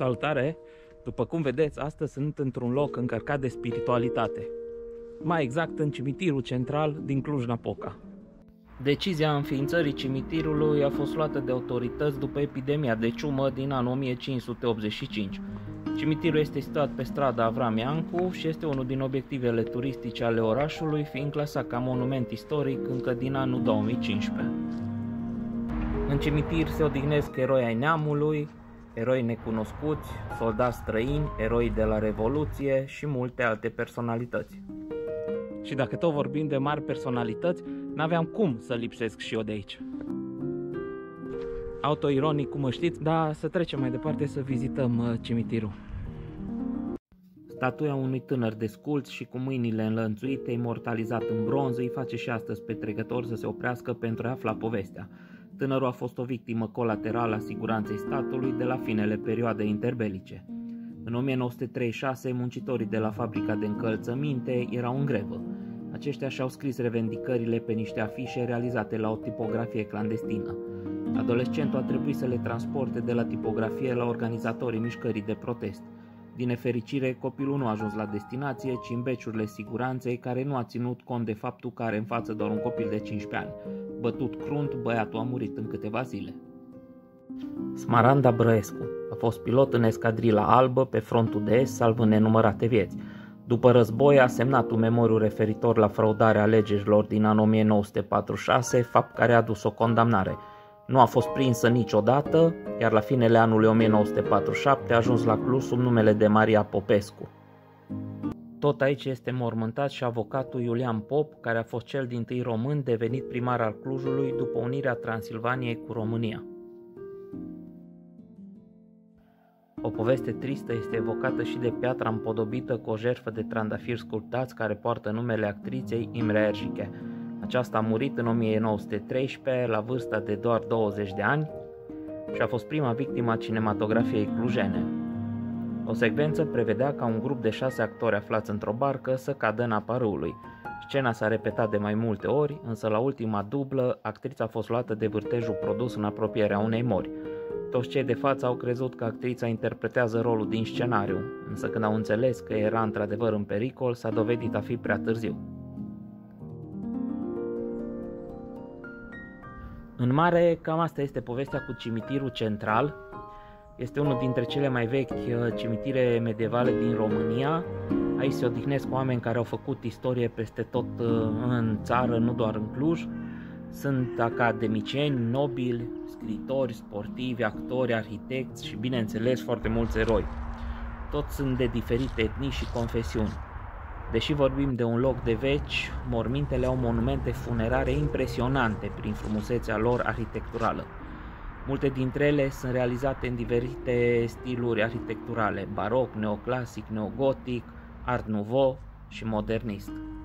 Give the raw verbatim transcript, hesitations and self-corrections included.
Salutare! După cum vedeți, astăzi sunt într-un loc încărcat de spiritualitate. Mai exact în cimitirul central din Cluj-Napoca. Decizia înființării cimitirului a fost luată de autorități după epidemia de ciumă din anul o mie cinci sute optzeci și cinci. Cimitirul este situat pe strada Avram Iancu și este unul din obiectivele turistice ale orașului, fiind clasat ca monument istoric încă din anul două mii cincisprezece. În cimitir se odihnesc eroi ai neamului, eroi necunoscuți, soldați străini, eroi de la Revoluție și multe alte personalități. Și dacă tot vorbim de mari personalități, n-aveam cum să lipsesc și eu de aici. Autoironic, cum știți, dar să trecem mai departe să vizităm cimitirul. Statuia unui tânăr desculț și cu mâinile înlănțuite, imortalizat în bronz, îi face și astăzi pe trecători să se oprească pentru a afla povestea. Tânărul a fost o victimă colaterală a siguranței statului de la finele perioadei interbelice. În o mie nouă sute treizeci și șase, muncitorii de la fabrica de încălțăminte erau în grevă. Aceștia și-au scris revendicările pe niște afișe realizate la o tipografie clandestină. Adolescentul a trebuit să le transporte de la tipografie la organizatorii mișcării de protest. Din nefericire, copilul nu a ajuns la destinație, ci în beciurile siguranței, care nu a ținut cont de faptul că are în față doar un copil de cincisprezece ani. Bătut crunt, băiatul a murit în câteva zile. Smaranda Brăescu a fost pilot în escadrila albă pe frontul de est, salvând nenumărate vieți. După război a semnat un memoriu referitor la fraudarea alegerilor din anul o mie nouă sute patruzeci și șase, fapt care a adus o condamnare. Nu a fost prinsă niciodată, iar la finele anului o mie nouă sute patruzeci și șapte a ajuns la Cluj sub numele de Maria Popescu. Tot aici este mormântat și avocatul Iulian Pop, care a fost cel dintâi român devenit primar al Clujului după unirea Transilvaniei cu România. O poveste tristă este evocată și de piatra împodobită cu o jertfă de trandafiri sculptați care poartă numele actriței Imre Erzsike. Aceasta a murit în o mie nouă sute treisprezece la vârsta de doar douăzeci de ani și a fost prima victimă a cinematografiei clujene. O secvență prevedea ca un grup de șase actori aflați într-o barcă să cadă în apa râului. Scena s-a repetat de mai multe ori, însă la ultima dublă, actrița a fost luată de vârtejul produs în apropierea unei mori. Toți cei de față au crezut că actrița interpretează rolul din scenariu, însă când au înțeles că era într-adevăr în pericol, s-a dovedit a fi prea târziu. În mare, cam asta este povestea cu cimitirul central. Este unul dintre cele mai vechi cimitire medievale din România. Aici se odihnesc oameni care au făcut istorie peste tot în țară, nu doar în Cluj. Sunt academicieni, nobili, scriitori, sportivi, actori, arhitecți și, bineînțeles, foarte mulți eroi. Toți sunt de diferite etnii și confesiuni. Deși vorbim de un loc de veci, mormintele au monumente funerare impresionante prin frumusețea lor arhitecturală. Multe dintre ele sunt realizate în diferite stiluri arhitecturale, baroc, neoclasic, neogotic, art nouveau și modernist.